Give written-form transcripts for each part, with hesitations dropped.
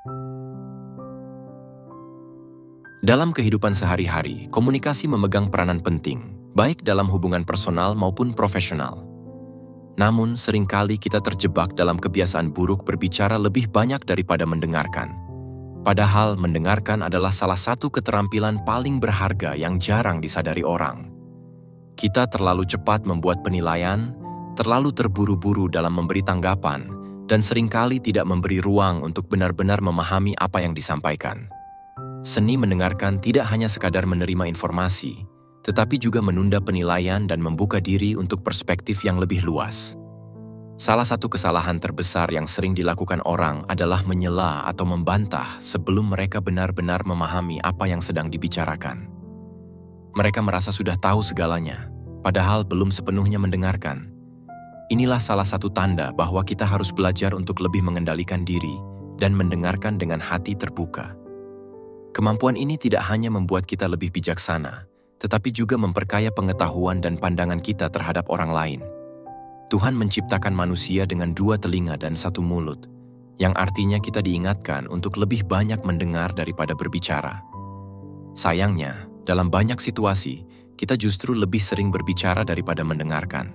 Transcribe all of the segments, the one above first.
Dalam kehidupan sehari-hari, komunikasi memegang peranan penting, baik dalam hubungan personal maupun profesional. Namun, seringkali kita terjebak dalam kebiasaan buruk berbicara lebih banyak daripada mendengarkan. Padahal, mendengarkan adalah salah satu keterampilan paling berharga yang jarang disadari orang. Kita terlalu cepat membuat penilaian, terlalu terburu-buru dalam memberi tanggapan, dan seringkali tidak memberi ruang untuk benar-benar memahami apa yang disampaikan. Seni mendengarkan tidak hanya sekadar menerima informasi, tetapi juga menunda penilaian dan membuka diri untuk perspektif yang lebih luas. Salah satu kesalahan terbesar yang sering dilakukan orang adalah menyela atau membantah sebelum mereka benar-benar memahami apa yang sedang dibicarakan. Mereka merasa sudah tahu segalanya, padahal belum sepenuhnya mendengarkan. Inilah salah satu tanda bahwa kita harus belajar untuk lebih mengendalikan diri dan mendengarkan dengan hati terbuka. Kemampuan ini tidak hanya membuat kita lebih bijaksana, tetapi juga memperkaya pengetahuan dan pandangan kita terhadap orang lain. Tuhan menciptakan manusia dengan 2 telinga dan 1 mulut, yang artinya kita diingatkan untuk lebih banyak mendengar daripada berbicara. Sayangnya, dalam banyak situasi, kita justru lebih sering berbicara daripada mendengarkan.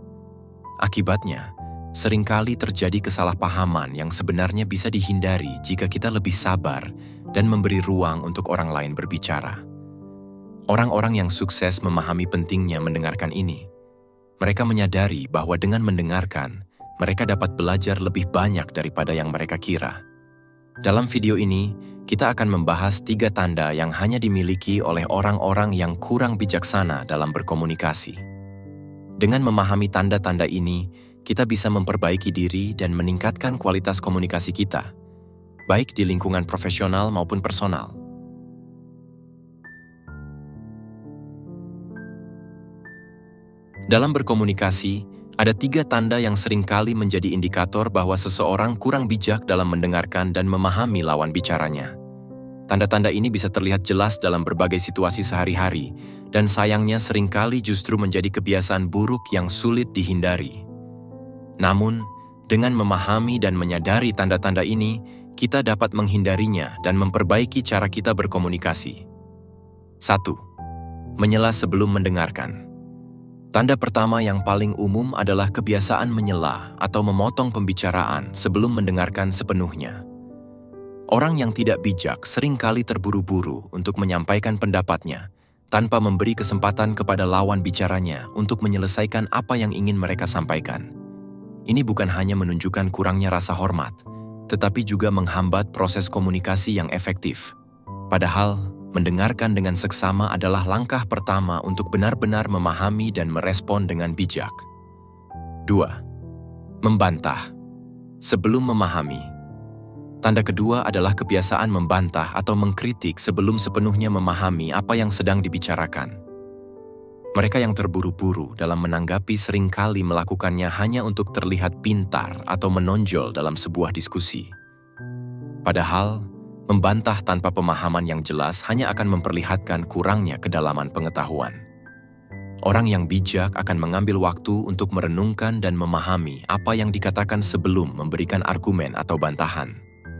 Akibatnya, seringkali terjadi kesalahpahaman yang sebenarnya bisa dihindari jika kita lebih sabar dan memberi ruang untuk orang lain berbicara. Orang-orang yang sukses memahami pentingnya mendengarkan ini. Mereka menyadari bahwa dengan mendengarkan, mereka dapat belajar lebih banyak daripada yang mereka kira. Dalam video ini, kita akan membahas 3 tanda yang hanya dimiliki oleh orang-orang yang kurang bijaksana dalam berkomunikasi. Dengan memahami tanda-tanda ini, kita bisa memperbaiki diri dan meningkatkan kualitas komunikasi kita, baik di lingkungan profesional maupun personal. Dalam berkomunikasi, ada 3 tanda yang seringkali menjadi indikator bahwa seseorang kurang bijak dalam mendengarkan dan memahami lawan bicaranya. Tanda-tanda ini bisa terlihat jelas dalam berbagai situasi sehari-hari, dan sayangnya seringkali justru menjadi kebiasaan buruk yang sulit dihindari. Namun, dengan memahami dan menyadari tanda-tanda ini, kita dapat menghindarinya dan memperbaiki cara kita berkomunikasi. 1. Menyela sebelum mendengarkan. Tanda pertama yang paling umum adalah kebiasaan menyela atau memotong pembicaraan sebelum mendengarkan sepenuhnya. Orang yang tidak bijak seringkali terburu-buru untuk menyampaikan pendapatnya tanpa memberi kesempatan kepada lawan bicaranya untuk menyelesaikan apa yang ingin mereka sampaikan. Ini bukan hanya menunjukkan kurangnya rasa hormat, tetapi juga menghambat proses komunikasi yang efektif. Padahal, mendengarkan dengan seksama adalah langkah pertama untuk benar-benar memahami dan merespon dengan bijak. 2. Membantah sebelum memahami. Tanda kedua adalah kebiasaan membantah atau mengkritik sebelum sepenuhnya memahami apa yang sedang dibicarakan. Mereka yang terburu-buru dalam menanggapi seringkali melakukannya hanya untuk terlihat pintar atau menonjol dalam sebuah diskusi. Padahal, membantah tanpa pemahaman yang jelas hanya akan memperlihatkan kurangnya kedalaman pengetahuan. Orang yang bijak akan mengambil waktu untuk merenungkan dan memahami apa yang dikatakan sebelum memberikan argumen atau bantahan.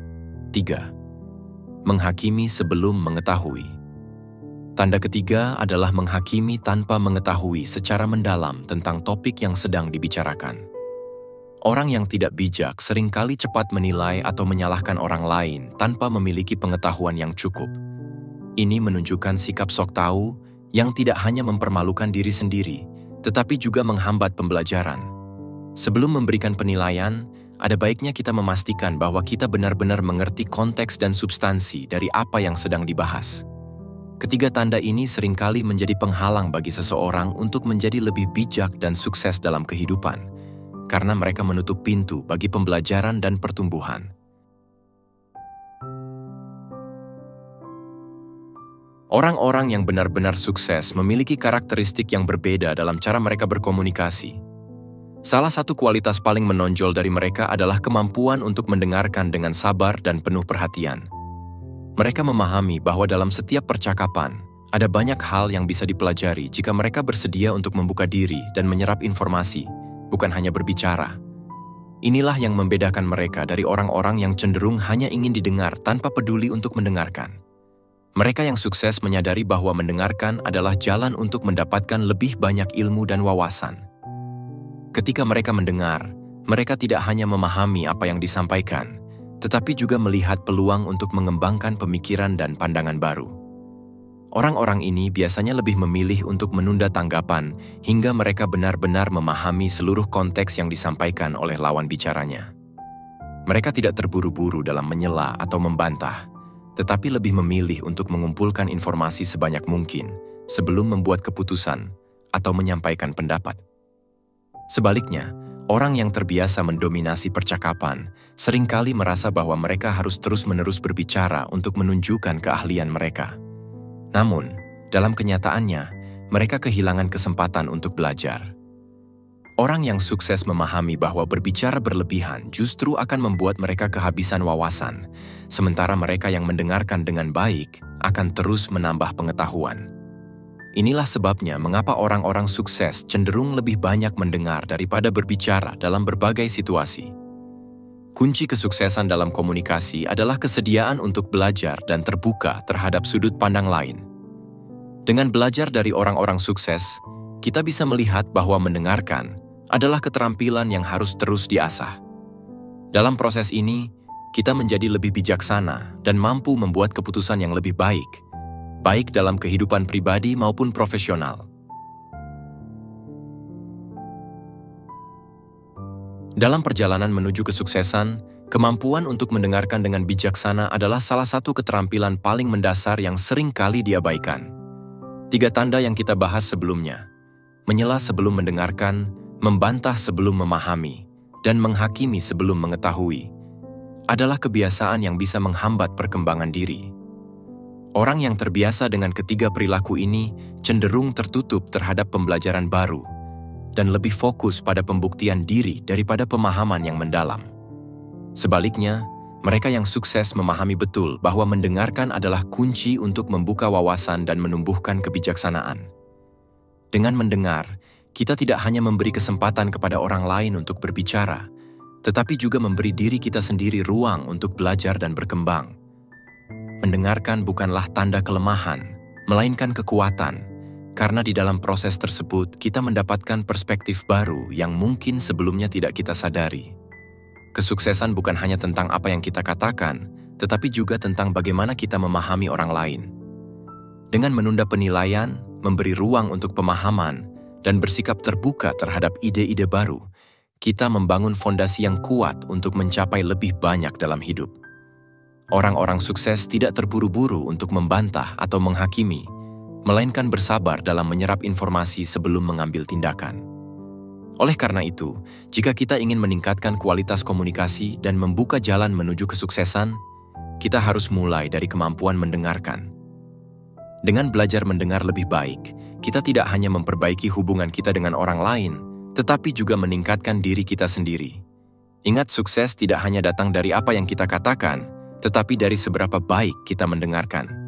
3. Menghakimi sebelum mengetahui. Tanda ketiga adalah menghakimi tanpa mengetahui secara mendalam tentang topik yang sedang dibicarakan. Orang yang tidak bijak seringkali cepat menilai atau menyalahkan orang lain tanpa memiliki pengetahuan yang cukup. Ini menunjukkan sikap sok tahu yang tidak hanya mempermalukan diri sendiri, tetapi juga menghambat pembelajaran. Sebelum memberikan penilaian, ada baiknya kita memastikan bahwa kita benar-benar mengerti konteks dan substansi dari apa yang sedang dibahas. Ketiga tanda ini seringkali menjadi penghalang bagi seseorang untuk menjadi lebih bijak dan sukses dalam kehidupan, karena mereka menutup pintu bagi pembelajaran dan pertumbuhan. Orang-orang yang benar-benar sukses memiliki karakteristik yang berbeda dalam cara mereka berkomunikasi. Salah satu kualitas paling menonjol dari mereka adalah kemampuan untuk mendengarkan dengan sabar dan penuh perhatian. Mereka memahami bahwa dalam setiap percakapan, ada banyak hal yang bisa dipelajari jika mereka bersedia untuk membuka diri dan menyerap informasi, bukan hanya berbicara. Inilah yang membedakan mereka dari orang-orang yang cenderung hanya ingin didengar tanpa peduli untuk mendengarkan. Mereka yang sukses menyadari bahwa mendengarkan adalah jalan untuk mendapatkan lebih banyak ilmu dan wawasan. Ketika mereka mendengar, mereka tidak hanya memahami apa yang disampaikan, tetapi juga melihat peluang untuk mengembangkan pemikiran dan pandangan baru. Orang-orang ini biasanya lebih memilih untuk menunda tanggapan hingga mereka benar-benar memahami seluruh konteks yang disampaikan oleh lawan bicaranya. Mereka tidak terburu-buru dalam menyela atau membantah, tetapi lebih memilih untuk mengumpulkan informasi sebanyak mungkin sebelum membuat keputusan atau menyampaikan pendapat. Sebaliknya, orang yang terbiasa mendominasi percakapan seringkali merasa bahwa mereka harus terus-menerus berbicara untuk menunjukkan keahlian mereka. Namun, dalam kenyataannya, mereka kehilangan kesempatan untuk belajar. Orang yang sukses memahami bahwa berbicara berlebihan justru akan membuat mereka kehabisan wawasan, sementara mereka yang mendengarkan dengan baik akan terus menambah pengetahuan. Inilah sebabnya mengapa orang-orang sukses cenderung lebih banyak mendengar daripada berbicara dalam berbagai situasi. Kunci kesuksesan dalam komunikasi adalah kesediaan untuk belajar dan terbuka terhadap sudut pandang lain. Dengan belajar dari orang-orang sukses, kita bisa melihat bahwa mendengarkan adalah keterampilan yang harus terus diasah. Dalam proses ini, kita menjadi lebih bijaksana dan mampu membuat keputusan yang lebih baik, baik dalam kehidupan pribadi maupun profesional. Dalam perjalanan menuju kesuksesan, kemampuan untuk mendengarkan dengan bijaksana adalah salah satu keterampilan paling mendasar yang sering kali diabaikan. 3 tanda yang kita bahas sebelumnya: menyela sebelum mendengarkan, membantah sebelum memahami, dan menghakimi sebelum mengetahui, adalah kebiasaan yang bisa menghambat perkembangan diri. Orang yang terbiasa dengan ketiga perilaku ini cenderung tertutup terhadap pembelajaran baru dan lebih fokus pada pembuktian diri daripada pemahaman yang mendalam. Sebaliknya, mereka yang sukses memahami betul bahwa mendengarkan adalah kunci untuk membuka wawasan dan menumbuhkan kebijaksanaan. Dengan mendengar, kita tidak hanya memberi kesempatan kepada orang lain untuk berbicara, tetapi juga memberi diri kita sendiri ruang untuk belajar dan berkembang. Mendengarkan bukanlah tanda kelemahan, melainkan kekuatan, karena di dalam proses tersebut kita mendapatkan perspektif baru yang mungkin sebelumnya tidak kita sadari. Kesuksesan bukan hanya tentang apa yang kita katakan, tetapi juga tentang bagaimana kita memahami orang lain. Dengan menunda penilaian, memberi ruang untuk pemahaman, dan bersikap terbuka terhadap ide-ide baru, kita membangun fondasi yang kuat untuk mencapai lebih banyak dalam hidup. Orang-orang sukses tidak terburu-buru untuk membantah atau menghakimi, melainkan bersabar dalam menyerap informasi sebelum mengambil tindakan. Oleh karena itu, jika kita ingin meningkatkan kualitas komunikasi dan membuka jalan menuju kesuksesan, kita harus mulai dari kemampuan mendengarkan. Dengan belajar mendengar lebih baik, kita tidak hanya memperbaiki hubungan kita dengan orang lain, tetapi juga meningkatkan diri kita sendiri. Ingat, sukses tidak hanya datang dari apa yang kita katakan, tetapi dari seberapa baik kita mendengarkan.